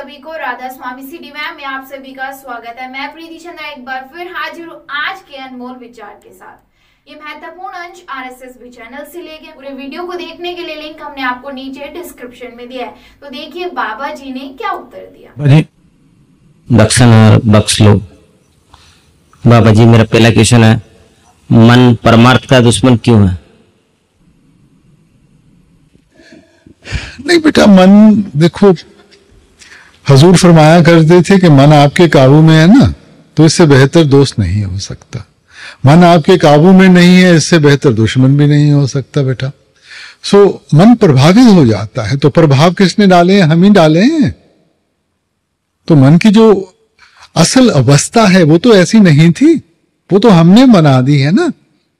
सभी को राधा स्वामी सिटी में आप सभी का स्वागत है। मैं प्रीति चंद्रा एक बार फिर हाजिर हूँ आज के अनमोल विचार के साथ। ये महत्वपूर्ण अंश RSSB चैनल से लेके पूरे वीडियो को देखने के लिए लिंक हमने आपको नीचे डिस्क्रिप्शन में दिया है। तो देखिए बाबा जी ने क्या उत्तर दिया। बख्शन और बख्श लो। बाबा जी मेरा पहला क्वेश्चन है, मन परमार्थ का दुश्मन क्यों है? नहीं बेटा, मन देखो, हजूर फरमाया करते थे कि मन आपके काबू में है ना, तो इससे बेहतर दोस्त नहीं हो सकता। मन आपके काबू में नहीं है, इससे बेहतर दुश्मन भी नहीं हो सकता बेटा। मन प्रभावित हो जाता है, तो प्रभाव किसने डाले हैं? हम ही डाले हैं। तो मन की जो असल अवस्था है वो तो ऐसी नहीं थी, वो तो हमने बना दी है ना।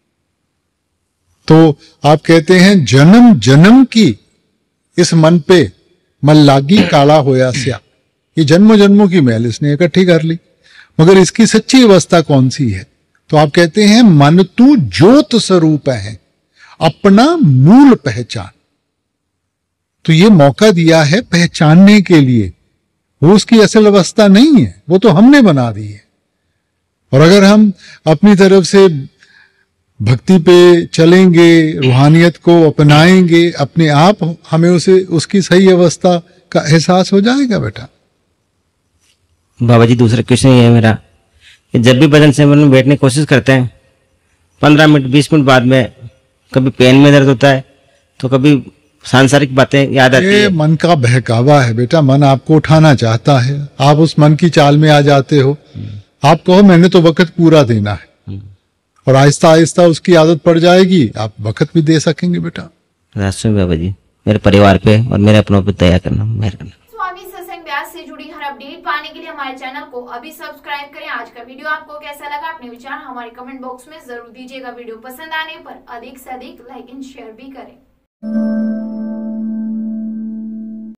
तो आप कहते हैं जन्म जन्म की इस मन पे मन लागी काला होया स्या, ये जन्मों जन्मों की मैल इसने इकट्ठी कर ली। मगर इसकी सच्ची अवस्था कौन सी है? तो आप कहते हैं मन तू ज्योत स्वरूप है, अपना मूल पहचान। तो ये मौका दिया है पहचानने के लिए, वो उसकी असल अवस्था नहीं है, वो तो हमने बना दी है। और अगर हम अपनी तरफ से भक्ति पे चलेंगे, रूहानियत को अपनाएंगे, अपने आप हमें उसकी सही अवस्था का एहसास हो जाएगा बेटा। बाबा जी दूसरा क्वेश्चन ये है मेरा कि जब भी भजन सिमरन में बैठने की कोशिश करते हैं 15 मिनट 20 मिनट बाद में कभी पेन में दर्द होता है, तो कभी सांसारिक बातें याद आती है। मन का बहकावा है बेटा, मन आपको उठाना चाहता है, आप उस मन की चाल में आ जाते हो। आप कहो मैंने तो वक्त पूरा देना है, और आहिस्ता आहिस्ता उसकी आदत पड़ जाएगी, आप वक्त भी दे सकेंगे बेटा। राष्ट्र बाबा जी मेरे परिवार पे और मेरे अपनों पे दया करना, मेहर करना। स्वामी सत्संग व्यास से जुड़ी हर अपडेट पाने के लिए हमारे चैनल को अभी सब्सक्राइब करें। आज का वीडियो आपको कैसा लगा, अपने विचार हमारे कमेंट बॉक्स में जरूर दीजिएगा। वीडियो पसंद आने पर अधिक से अधिक लाइक एंड शेयर भी करें।